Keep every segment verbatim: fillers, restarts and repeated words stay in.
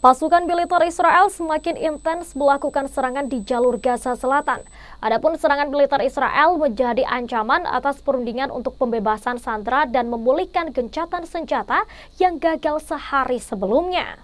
Pasukan militer Israel semakin intens melakukan serangan di jalur Gaza Selatan. Adapun serangan militer Israel menjadi ancaman atas perundingan untuk pembebasan sandera dan memulihkan gencatan senjata yang gagal sehari sebelumnya.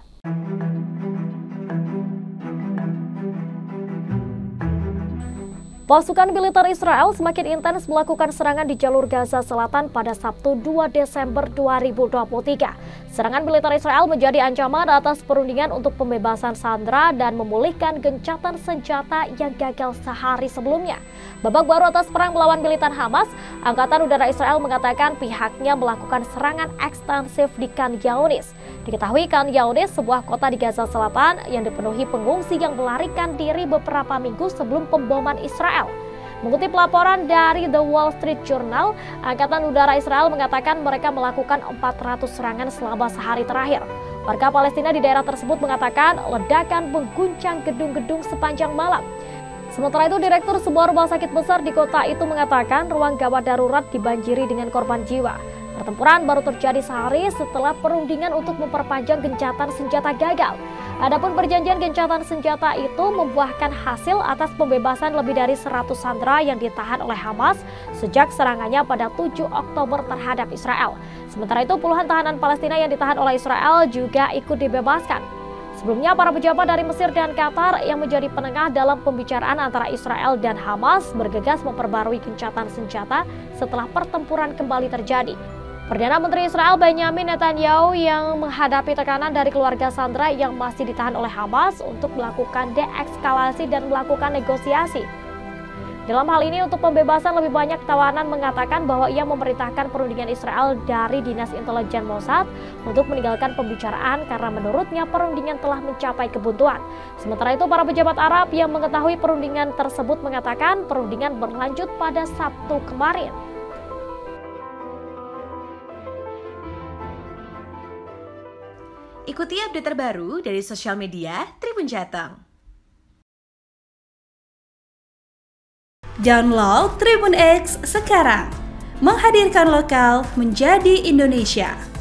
Pasukan militer Israel semakin intens melakukan serangan di jalur Gaza Selatan pada Sabtu dua Desember dua ribu dua puluh tiga. Serangan militer Israel menjadi ancaman atas perundingan untuk pembebasan sandera dan memulihkan gencatan senjata yang gagal sehari sebelumnya. Babak baru atas perang melawan militan Hamas, Angkatan Udara Israel mengatakan pihaknya melakukan serangan ekstensif di Khan Younis. Diketahui Khan Younis, sebuah kota di Gaza Selatan yang dipenuhi pengungsi yang melarikan diri beberapa minggu sebelum pemboman Israel. Mengutip laporan dari The Wall Street Journal, Angkatan Udara Israel mengatakan mereka melakukan empat ratus serangan selama sehari terakhir. Warga Palestina di daerah tersebut mengatakan ledakan mengguncang gedung-gedung sepanjang malam. Sementara itu, Direktur sebuah rumah sakit besar di kota itu mengatakan ruang gawat darurat dibanjiri dengan korban jiwa. Pertempuran baru terjadi sehari setelah perundingan untuk memperpanjang gencatan senjata gagal. Adapun perjanjian gencatan senjata itu membuahkan hasil atas pembebasan lebih dari seratus sandera yang ditahan oleh Hamas sejak serangannya pada tujuh Oktober terhadap Israel. Sementara itu, puluhan tahanan Palestina yang ditahan oleh Israel juga ikut dibebaskan. Sebelumnya, para pejabat dari Mesir dan Qatar yang menjadi penengah dalam pembicaraan antara Israel dan Hamas bergegas memperbarui gencatan senjata setelah pertempuran kembali terjadi. Perdana Menteri Israel Benjamin Netanyahu yang menghadapi tekanan dari keluarga sandera yang masih ditahan oleh Hamas untuk melakukan deeskalasi dan melakukan negosiasi. Dalam hal ini, untuk pembebasan lebih banyak tawanan mengatakan bahwa ia memerintahkan perundingan Israel dari Dinas Intelijen Mossad untuk meninggalkan pembicaraan karena menurutnya perundingan telah mencapai kebuntuan. Sementara itu, para pejabat Arab yang mengetahui perundingan tersebut mengatakan perundingan berlanjut pada Sabtu kemarin. Ikuti update terbaru dari sosial media Tribun Jateng. Download Tribun X sekarang, menghadirkan lokal menjadi Indonesia.